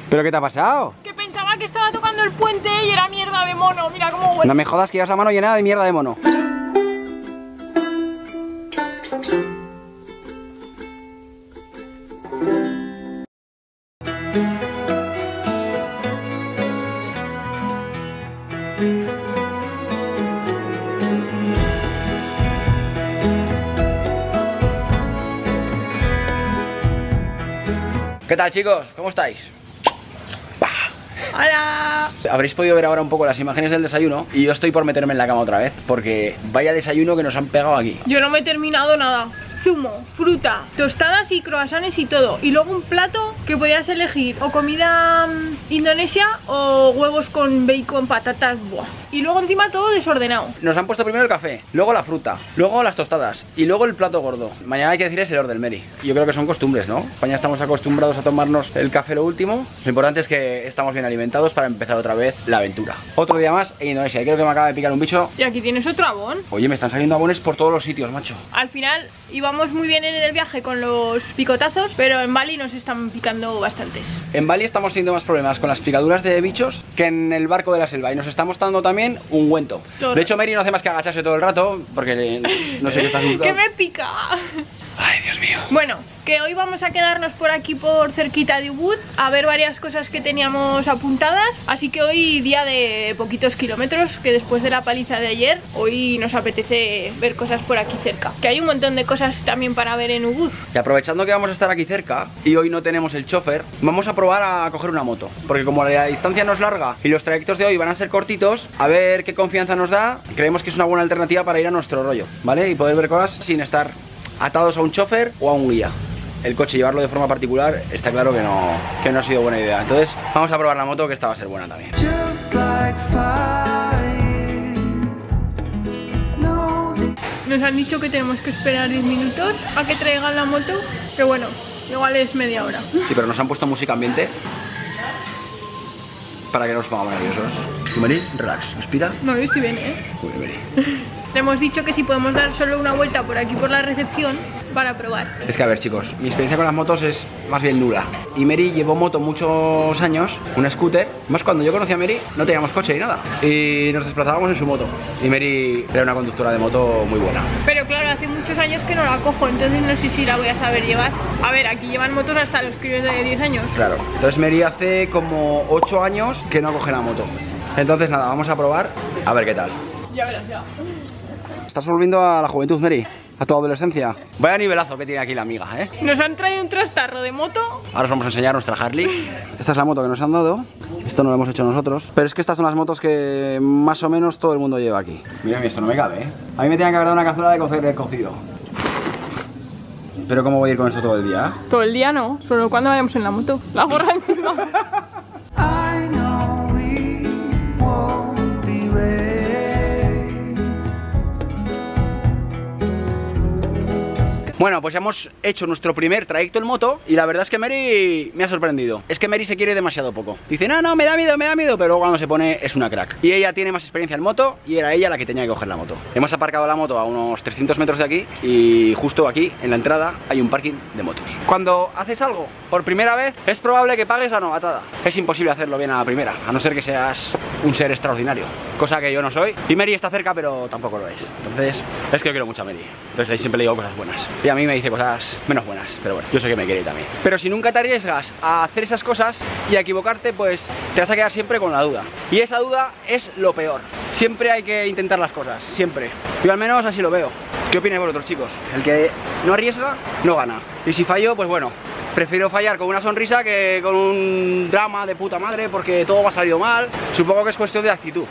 ¿Pero qué te ha pasado? Que pensaba que estaba tocando el puente y era mierda de mono. Mira cómo huele. No me jodas que llevas la mano llena de mierda de mono. ¿Qué tal, chicos? ¿Cómo estáis? ¡Hola! Habréis podido ver ahora un poco las imágenes del desayuno y yo estoy por meterme en la cama otra vez porque vaya desayuno que nos han pegado aquí. Yo no me he terminado nada. Zumo, fruta, tostadas y croissants y todo. Y luego un plato que podías elegir o comida indonesia o huevos con bacon, patatas, buah. Y luego encima todo desordenado. Nos han puesto primero el café, luego la fruta, luego las tostadas y luego el plato gordo. Mañana hay que decir es el orden, Mary. Yo creo que son costumbres, ¿no? En España estamos acostumbrados a tomarnos el café lo último. Lo importante es que estamos bien alimentados para empezar otra vez la aventura. Otro día más en Indonesia. Creo que me acaba de picar un bicho. Y aquí tienes otro abón. Oye, me están saliendo abones por todos los sitios, macho. Al final íbamos muy bien en el viaje con los picotazos, pero en Bali nos están picando bastantes. En Bali estamos teniendo más problemas con las picaduras de bichos que en el barco de la selva y nos estamos dando también ungüento. De hecho, Mary no hace más que agacharse todo el rato porque no sé qué está asustado. ¡Que me pica! Ay, Dios mío. Bueno, que hoy vamos a quedarnos por aquí por cerquita de Ubud a ver varias cosas que teníamos apuntadas. Así que hoy día de poquitos kilómetros, que después de la paliza de ayer, hoy nos apetece ver cosas por aquí cerca. Que hay un montón de cosas también para ver en Ubud. Y aprovechando que vamos a estar aquí cerca y hoy no tenemos el chofer, vamos a probar a coger una moto. Porque como la distancia no es larga y los trayectos de hoy van a ser cortitos, a ver qué confianza nos da, creemos que es una buena alternativa para ir a nuestro rollo, ¿vale? Y poder ver cosas sin estar atados a un chofer o a un guía. El coche llevarlo de forma particular está claro que no ha sido buena idea. Entonces vamos a probar la moto, que esta va a ser buena también. Nos han dicho que tenemos que esperar 10 minutos a que traigan la moto, pero bueno, igual es media hora. Sí, pero nos han puesto música ambiente para que no nos pongamos nerviosos. ¿Tú, Mary? Relax, respira. No, yo estoy bien, ¿eh? Muy bien, Mary. Le hemos dicho que si podemos dar solo una vuelta por aquí por la recepción para probar. Es que a ver, chicos, mi experiencia con las motos es más bien nula. Y Mary llevó moto muchos años, una scooter. Más cuando yo conocí a Mary no teníamos coche ni nada y nos desplazábamos en su moto. Y Mary era una conductora de moto muy buena. Pero claro, hace muchos años que no la cojo, entonces no sé si la voy a saber llevar. A ver, aquí llevan motos hasta los críos de 10 años. Claro, entonces Mary hace como 8 años que no coge la moto. Entonces nada, vamos a probar a ver qué tal. Ya verás, ya. ¿Estás volviendo a la juventud, Mary? ¿A tu adolescencia? Vaya nivelazo que tiene aquí la amiga, ¿eh? Nos han traído un trastarro de moto. Ahora os vamos a enseñar nuestra Harley. Esta es la moto que nos han dado. Esto no lo hemos hecho nosotros. Pero es que estas son las motos que más o menos todo el mundo lleva aquí. Mira, esto no me cabe, ¿eh? A mí me tenían que haber dado una cazuela de cocer cocido. Pero ¿cómo voy a ir con esto todo el día? Todo el día no, solo cuando vayamos en la moto. La gorra encima. Bueno, pues ya hemos hecho nuestro primer trayecto en moto y la verdad es que Mary me ha sorprendido. Es que Mary se quiere demasiado poco. Dice, no, me da miedo, pero luego cuando se pone es una crack. Y ella tiene más experiencia en moto y era ella la que tenía que coger la moto. Hemos aparcado la moto a unos 300 metros de aquí y justo aquí, en la entrada, hay un parking de motos. Cuando haces algo por primera vez, es probable que pagues la novatada. Es imposible hacerlo bien a la primera, a no ser que seas un ser extraordinario. Cosa que yo no soy. Y Mary está cerca, pero tampoco lo es. Entonces, es que yo quiero mucho a Mary. Entonces siempre le digo cosas buenas. Y a mí me dice cosas menos buenas, pero bueno, yo sé que me quiere también. Pero si nunca te arriesgas a hacer esas cosas y a equivocarte, pues te vas a quedar siempre con la duda. Y esa duda es lo peor. Siempre hay que intentar las cosas, siempre. Yo al menos así lo veo. ¿Qué opináis vosotros, chicos? El que no arriesga, no gana. Y si fallo, pues bueno, prefiero fallar con una sonrisa que con un drama de puta madre porque todo me ha salido mal. Supongo que es cuestión de actitud.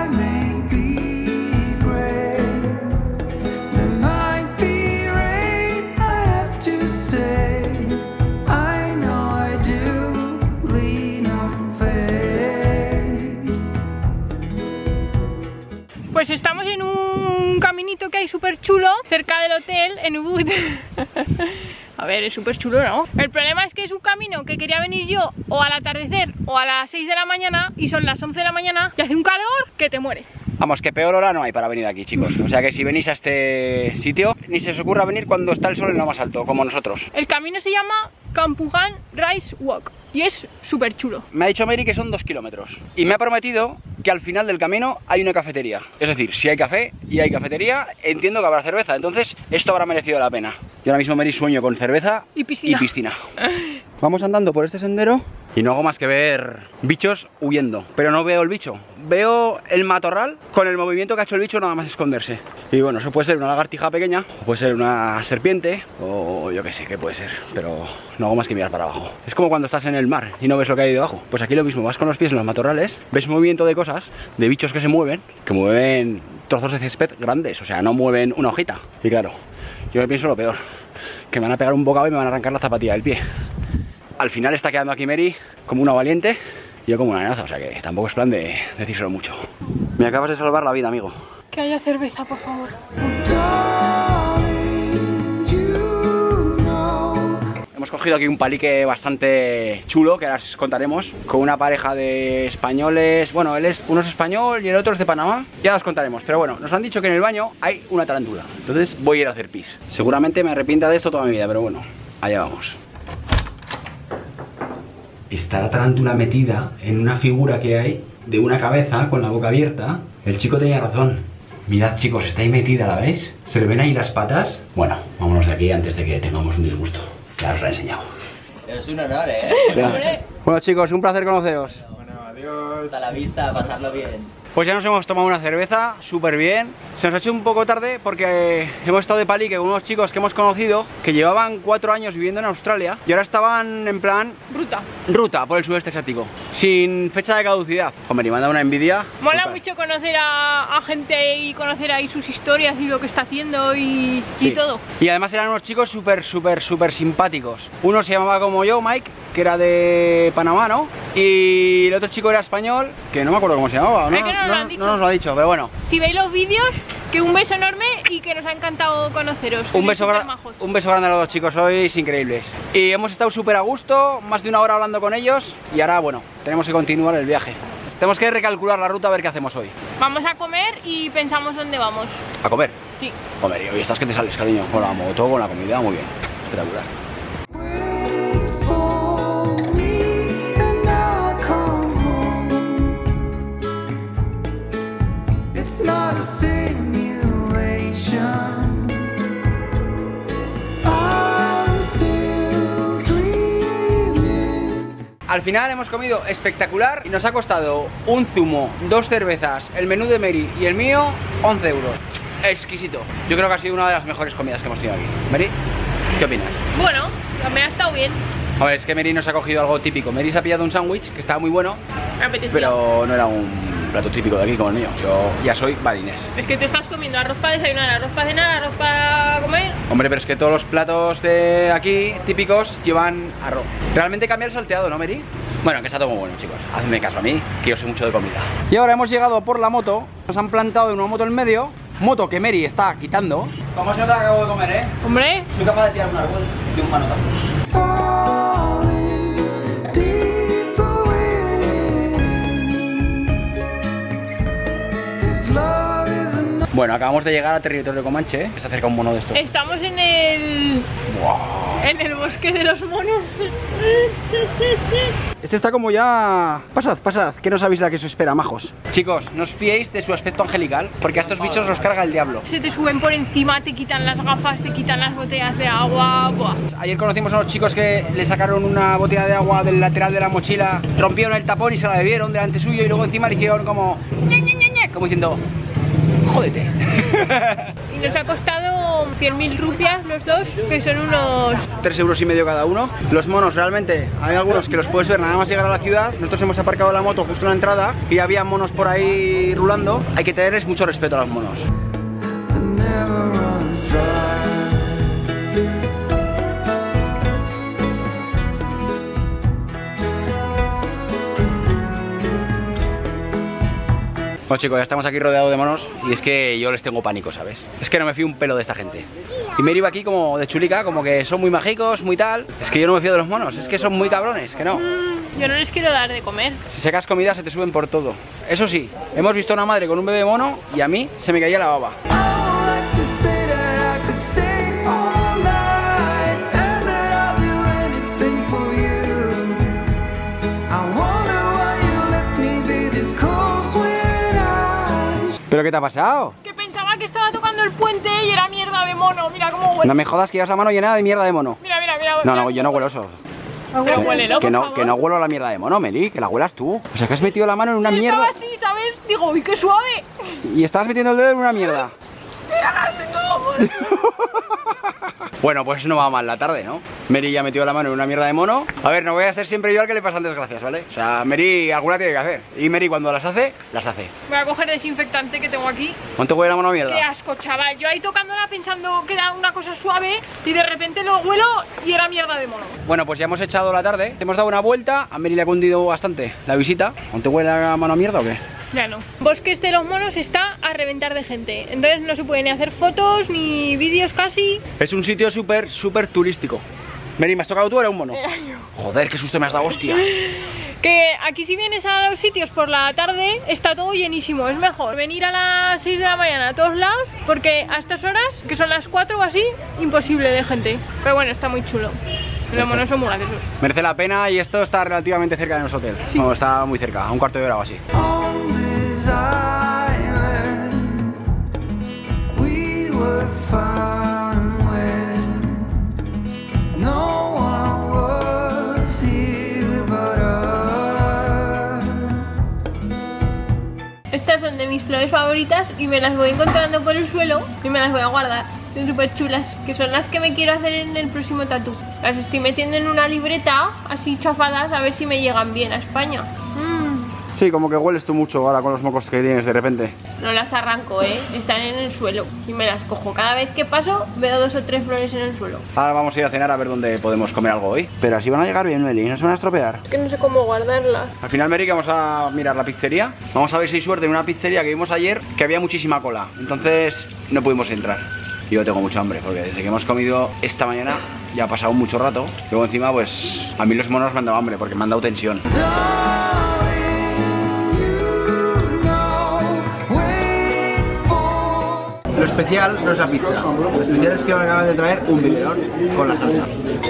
Pues estamos en un caminito que hay súper chulo cerca del hotel en Ubud. A ver, es súper chulo, ¿no? El problema es que es un camino que quería venir yo o al atardecer o a las 6 de la mañana y son las 11 de la mañana y hace un calor que te muere. Vamos, que peor hora no hay para venir aquí, chicos. O sea que si venís a este sitio, ni se os ocurra venir cuando está el sol en lo más alto, como nosotros. El camino se llama Campugan Rice Walk. Y es súper chulo. Me ha dicho Mary que son 2 kilómetros. Y me ha prometido que al final del camino hay una cafetería. Es decir, si hay café y hay cafetería, entiendo que habrá cerveza. Entonces, esto habrá merecido la pena. Yo ahora mismo, Mary, sueño con cerveza y piscina. Vamos andando por este sendero y no hago más que ver bichos huyendo. Pero no veo el bicho. Veo el matorral con el movimiento que ha hecho el bicho nada más esconderse. Y bueno, eso puede ser una lagartija pequeña, o puede ser una serpiente, o yo qué sé qué puede ser. Pero no hago más que mirar para abajo. Es como cuando estás en el mar y no ves lo que hay debajo. Pues aquí lo mismo, vas con los pies en los matorrales, ves movimiento de cosas, de bichos que mueven trozos de césped grandes. O sea, no mueven una hojita. Y claro, yo me pienso lo peor, que me van a pegar un bocado y me van a arrancar la zapatilla del pie. Al final está quedando aquí Mary como una valiente y yo como una nenaza, o sea que tampoco es plan de decírselo mucho. Me acabas de salvar la vida, amigo. Que haya cerveza, por favor. Hemos cogido aquí un palique bastante chulo, que ahora os contaremos, con una pareja de españoles. Bueno, uno es español y el otro es de Panamá. Ya os contaremos, pero bueno, nos han dicho que en el baño hay una tarántula. Entonces voy a ir a hacer pis. Seguramente me arrepienta de esto toda mi vida, pero bueno, allá vamos. Está la tarántula metida en una figura que hay de una cabeza con la boca abierta. El chico tenía razón. Mirad, chicos, está ahí metida, ¿la veis? ¿Se le ven ahí las patas? Bueno, vámonos de aquí antes de que tengamos un disgusto. Ya os lo he enseñado. Es un honor, Bueno, chicos, un placer conoceros. Bueno, adiós. Hasta la vista, pasarlo bien. Pues ya nos hemos tomado una cerveza, súper bien. Se nos ha hecho un poco tarde porque hemos estado de palique con unos chicos que hemos conocido que llevaban 4 años viviendo en Australia y ahora estaban en plan ruta por el sudeste asiático, sin fecha de caducidad. Hombre, y me ha dado una envidia. Mola mucho conocer a gente y conocer ahí sus historias y lo que está haciendo y todo. Y además eran unos chicos súper simpáticos. Uno se llamaba como yo, Mike, que era de Panamá, ¿no? Y el otro chico era español, que no me acuerdo cómo se llamaba, ¿no? No nos lo ha dicho, pero bueno. Si veis los vídeos, que un beso enorme y que nos ha encantado conoceros. Un beso grande a los dos chicos, sois increíbles. Y hemos estado súper a gusto, más de 1 hora hablando con ellos. Y ahora, bueno, tenemos que continuar el viaje. Tenemos que recalcular la ruta a ver qué hacemos hoy. Vamos a comer y pensamos dónde vamos. ¿A comer? Sí. Comer, y hoy estás que te sales, cariño. Con la moto, con la comida, muy bien. Espectacular. Al final hemos comido espectacular y nos ha costado un zumo, 2 cervezas, el menú de Mary y el mío, 11 euros. Exquisito. Yo creo que ha sido una de las mejores comidas que hemos tenido aquí. Mary, ¿qué opinas? Bueno, me ha estado bien. A ver, es que Mary nos ha cogido algo típico. Mary se ha pillado un sándwich que estaba muy bueno, pero no era un plato típico de aquí como el mío. Yo ya soy balinés. Es que te estás comiendo arroz para desayunar, arroz para cenar, arroz para comer. Hombre, pero es que todos los platos de aquí típicos llevan arroz. Realmente cambia el salteado, ¿no, Mary? Bueno, que está todo muy bueno, chicos. Hacedme caso a mí, que yo sé mucho de comida. Y ahora hemos llegado por la moto. Nos han plantado en una moto en medio. Moto que Mary está quitando. ¿Cómo se nota que acabo de comer, eh? Hombre. Soy capaz de tirar un árbol de un manotazo. Bueno, acabamos de llegar a territorio comanche, que se acerca un mono de estos. Estamos en el... ¡Wow! En el bosque de los monos. Este está como ya... Pasad, que no sabéis la que os espera, majos. Chicos, no os fiéis de su aspecto angelical, porque a estos bichos los carga el diablo. Se te suben por encima, te quitan las gafas, te quitan las botellas de agua. Buah. Ayer conocimos a los chicos que le sacaron una botella de agua del lateral de la mochila, rompieron el tapón y se la bebieron delante suyo y luego encima le hicieron como... como diciendo... jódete. Y nos ha costado 100.000 rupias los dos, que son unos... 3,5 euros cada uno. Los monos realmente, hay algunos que los puedes ver nada más llegar a la ciudad. Nosotros hemos aparcado la moto justo en la entrada y había monos por ahí rulando. Hay que tenerles mucho respeto a los monos. Bueno, chicos, ya estamos aquí rodeados de monos y es que yo les tengo pánico, ¿sabes? Es que no me fío un pelo de esta gente. Y Mary va aquí como de chulica, como que son muy mágicos, muy tal. Es que yo no me fío de los monos, es que son muy cabrones, que no. Yo no les quiero dar de comer. Si sacas comida se te suben por todo. Eso sí, hemos visto a una madre con un bebé mono y a mí se me caía la baba. ¿Pero qué te ha pasado? Que pensaba que estaba tocando el puente y era mierda de mono. Mira cómo huele. No me jodas que llevas la mano llena de mierda de mono. Mira, mira, mira. No, no, yo no huelo eso. Pero huélelo, Que por no, favor. que no huelo la mierda de mono, Meli, que la huelas tú. O sea, que has metido la mano en una mierda. Estaba así, ¿sabes? Digo, uy, qué suave. Y estabas metiendo el dedo en una mierda. Bueno, pues no va mal la tarde, ¿no? Mary ya metió la mano en una mierda de mono. A ver, no voy a ser siempre yo al que le pasan desgracias, ¿vale? O sea, Mary alguna tiene que hacer. Y Mary cuando las hace, las hace. Voy a coger desinfectante que tengo aquí. ¿Cuánto huele la mano a mierda? Qué asco, chaval. Yo ahí tocándola pensando que era una cosa suave y de repente lo huelo y era mierda de mono. Bueno, pues ya hemos echado la tarde. Hemos dado una vuelta. A Mary le ha cundido bastante la visita. ¿Cuánto huele la mano a mierda o qué? Ya no. Bosques de los Monos está a reventar de gente. Entonces no se puede ni hacer fotos ni vídeos casi. Es un sitio súper turístico. Mary, ¿me has tocado tú o era un mono? Era yo. Joder, qué susto me has dado, hostia. Que aquí si vienes a los sitios por la tarde está todo llenísimo. Es mejor venir a las 6 de la mañana a todos lados porque a estas horas, que son las 4 o así, imposible de gente. Pero bueno, está muy chulo. Los monos son muy graciosos. Merece la pena y esto está relativamente cerca de nuestro hotel. Sí. No, está muy cerca, a un cuarto de hora o así. Estas son de mis flores favoritas y me las voy encontrando por el suelo y me las voy a guardar. Son súper chulas, que son las que me quiero hacer en el próximo tatú. Las estoy metiendo en una libreta, así chafadas, a ver si me llegan bien a España. Sí, como que hueles tú mucho ahora con los mocos que tienes de repente. No las arranco, están en el suelo y me las cojo. Cada vez que paso veo 2 o 3 flores en el suelo. Ahora vamos a ir a cenar a ver dónde podemos comer algo hoy. Pero así van a llegar bien, Meli, no se van a estropear. Es que no sé cómo guardarlas. Al final, Mary, que vamos a mirar la pizzería. Vamos a ver si hay suerte en una pizzería que vimos ayer, que había muchísima cola. Entonces no pudimos entrar. Y yo tengo mucha hambre, porque desde que hemos comido esta mañana ya ha pasado mucho rato. Luego encima, pues a mí los monos me han dado hambre, porque me han dado tensión. Lo especial no es la pizza, lo especial es que me acaban de traer un biberón con la salsa.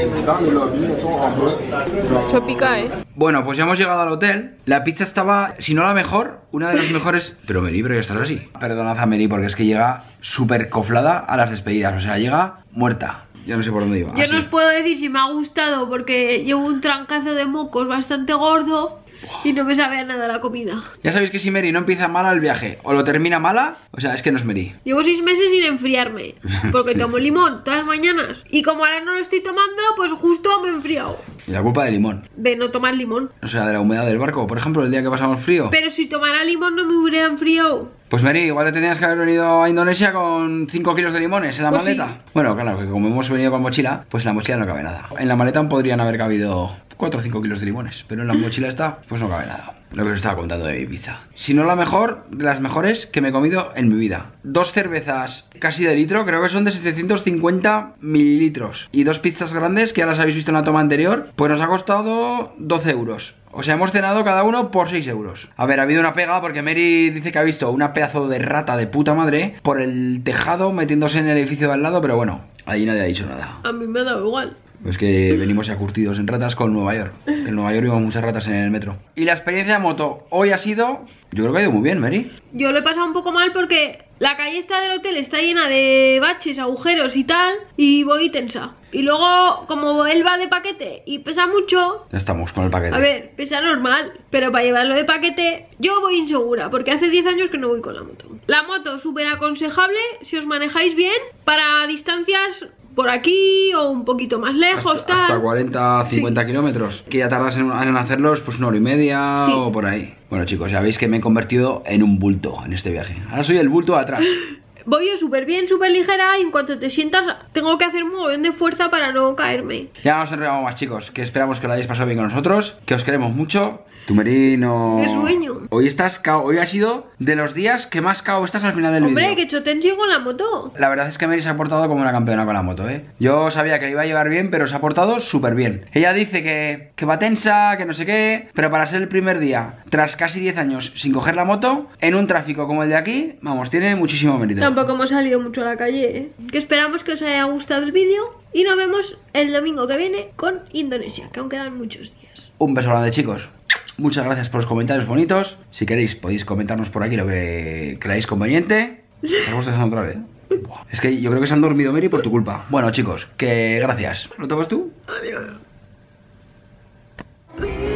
Eso pica, Bueno, pues ya hemos llegado al hotel. La pizza estaba, si no la mejor, una de las mejores. Pero Meri, pero ya estás así. Perdonad a Meri porque es que llega súper coflada a las despedidas. O sea, llega muerta. Ya no sé por dónde iba. Yo así. no os puedo decir si me ha gustado porque llevo un trancazo de mocos bastante gordo y no me sabe a nada la comida. Ya sabéis que si Meri no empieza mala el viaje o lo termina mala, o sea, es que no es Meri. Llevo 6 meses sin enfriarme porque tomo limón todas las mañanas y como ahora no lo estoy tomando, pues justo me he enfriado. Y la culpa del limón. De no tomar limón. O sea, de la humedad del barco. Por ejemplo, el día que pasamos frío. Pero si tomara limón no me hubiera enfriado. Pues Meri, igual te tenías que haber venido a Indonesia con 5 kilos de limones en la Pues maleta. sí. Bueno, claro, que como hemos venido con mochila, pues en la mochila no cabe nada. En la maleta podrían haber cabido 4 o 5 kilos de limones, pero en la mochila esta, pues no cabe nada. Lo que os estaba contando de mi pizza. Si no la mejor, de las mejores que me he comido en mi vida. 2 cervezas casi de litro, creo que son de 750 mililitros. Y 2 pizzas grandes, que ya las habéis visto en la toma anterior, pues nos ha costado 12 euros. O sea, hemos cenado cada uno por 6 euros. A ver, ha habido una pega porque Mary dice que ha visto una pedazo de rata de puta madre por el tejado metiéndose en el edificio de al lado, pero bueno, ahí nadie ha dicho nada. A mí me ha dado igual. Pues que venimos ya curtidos en ratas con Nueva York. Que en Nueva York vimos muchas ratas en el metro. Y la experiencia de moto hoy ha sido... Yo creo que ha ido muy bien, Mary. Yo lo he pasado un poco mal porque la calle esta del hotel está llena de baches, agujeros y tal, y voy tensa. Y luego, como él va de paquete y pesa mucho... Ya estamos con el paquete. A ver, pesa normal, pero para llevarlo de paquete yo voy insegura, porque hace 10 años que no voy con la moto. La moto súper aconsejable si os manejáis bien para distancias por aquí o un poquito más lejos, tal. Hasta 40, 50 kilómetros. Que ya tardas en hacerlos pues 1 hora y media Sí. o por ahí. Bueno chicos, ya veis que me he convertido en un bulto en este viaje. Ahora soy el bulto de atrás. Voy yo súper bien, súper ligera y en cuanto te sientas tengo que hacer un mogollón de fuerza para no caerme. Ya no nos enredamos más chicos, que esperamos que lo hayáis pasado bien con nosotros, que os queremos mucho. Tu Meri no... ¡Qué sueño! Hoy estás cao, hoy ha sido de los días que más cao estás al final del vídeo. Hombre, que he hecho tensión con la moto. La verdad es que Meri se ha portado como una campeona con la moto, ¿eh? Yo sabía que le iba a llevar bien, pero se ha portado súper bien. Ella dice que va tensa, que no sé qué, pero para ser el primer día, tras casi 10 años sin coger la moto, en un tráfico como el de aquí, vamos, tiene muchísimo mérito. Tampoco hemos salido mucho a la calle, ¿eh? Que esperamos que os haya gustado el vídeo y nos vemos el domingo que viene con Indonesia, que aún quedan muchos días. Un beso grande, chicos. Muchas gracias por los comentarios bonitos. Si queréis, podéis comentarnos por aquí lo que creáis conveniente. ¿Se ha puesto otra vez? Buah. Es que yo creo que se han dormido, Mary, por tu culpa. Bueno, chicos, que gracias. ¿Lo tomas tú? Adiós.